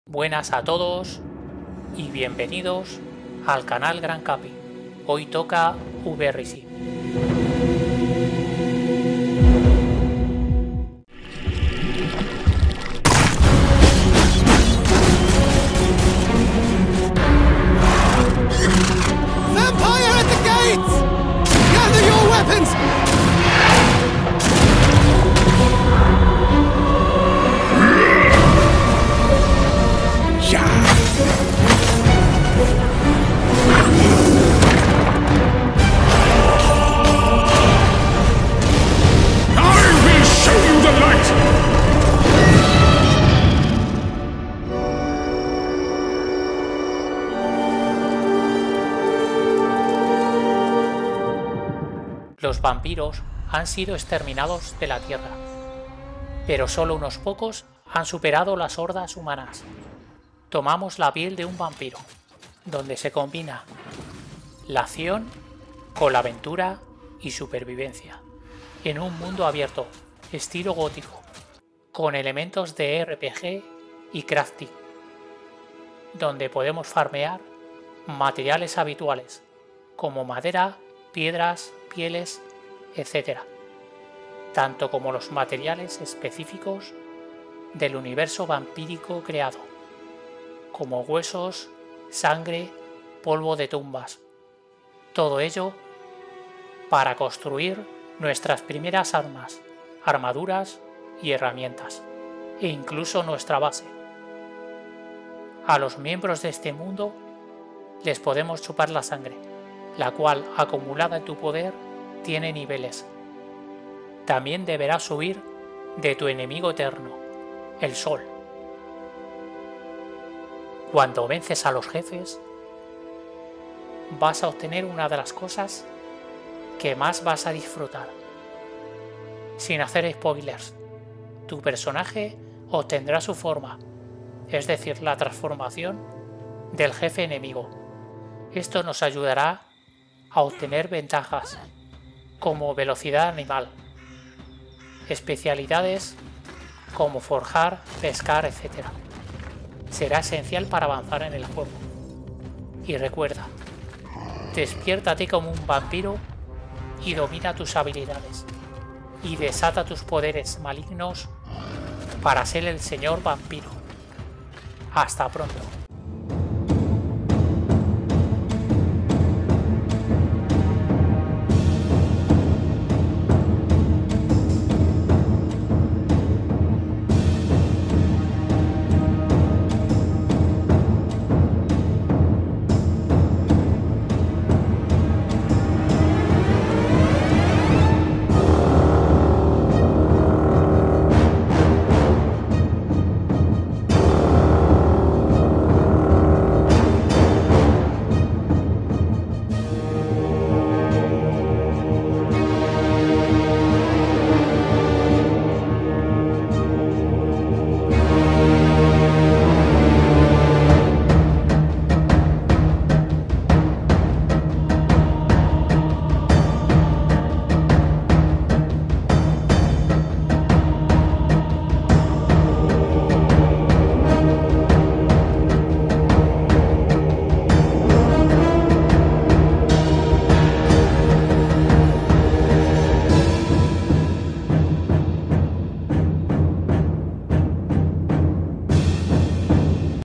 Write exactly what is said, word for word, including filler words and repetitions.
Buenas a todos y bienvenidos al canal Gran Capi. Hoy toca V R C. Vampire at the gates! Gather your weapons! Los vampiros han sido exterminados de la Tierra, pero solo unos pocos han superado las hordas humanas. Tomamos la piel de un vampiro, donde se combina la acción con la aventura y supervivencia, en un mundo abierto, estilo gótico, con elementos de R P G y crafting, donde podemos farmear materiales habituales, como madera, piedras, pieles, etcétera, tanto como los materiales específicos del universo vampírico creado, como huesos, sangre, polvo de tumbas. Todo ello para construir nuestras primeras armas, armaduras y herramientas, e incluso nuestra base. A los miembros de este mundo les podemos chupar la sangre, la cual, acumulada en tu poder, tiene niveles. También deberás huir de tu enemigo eterno, el Sol. Cuando vences a los jefes, vas a obtener una de las cosas que más vas a disfrutar. Sin hacer spoilers, tu personaje obtendrá su forma, es decir, la transformación del jefe enemigo. Esto nos ayudará a obtener ventajas como velocidad animal, especialidades como forjar, pescar, etcétera. Será esencial para avanzar en el juego. Y recuerda, despiértate como un vampiro y domina tus habilidades y desata tus poderes malignos para ser el señor vampiro. Hasta pronto.